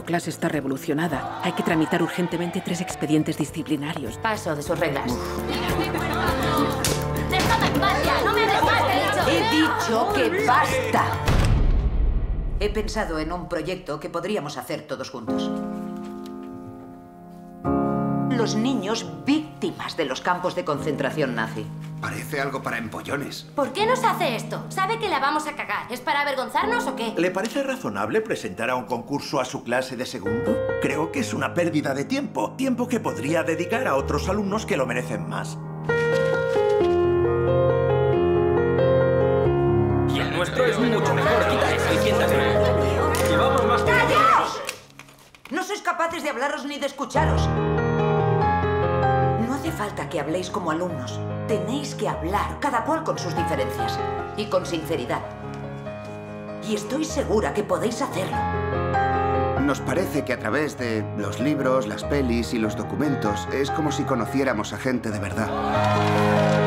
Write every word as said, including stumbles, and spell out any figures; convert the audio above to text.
clase está revolucionada. Hay que tramitar urgentemente tres expedientes disciplinarios. Paso de sus reglas. ¡Déjame en paz ya! ¡No me hables más, te he dicho! He dicho que basta. He pensado en un proyecto que podríamos hacer todos juntos. Los niños víctimas de los campos de concentración nazi. Parece algo para empollones. ¿Por qué nos hace esto? ¿Sabe que la vamos a cagar? ¿Es para avergonzarnos o qué? ¿Le parece razonable presentar a un concurso a su clase de segundo? Creo que es una pérdida de tiempo. Tiempo que podría dedicar a otros alumnos que lo merecen más. Y el nuestro es mucho mejor. Quita eso y siéntate. Llevamos más que... ¡Callaos! No sois capaces de hablaros ni de escucharos. No hace falta que habléis como alumnos. Tenéis que hablar, cada cual con sus diferencias. Y con sinceridad. Y estoy segura que podéis hacerlo. Nos parece que a través de los libros, las pelis y los documentos es como si conociéramos a gente de verdad.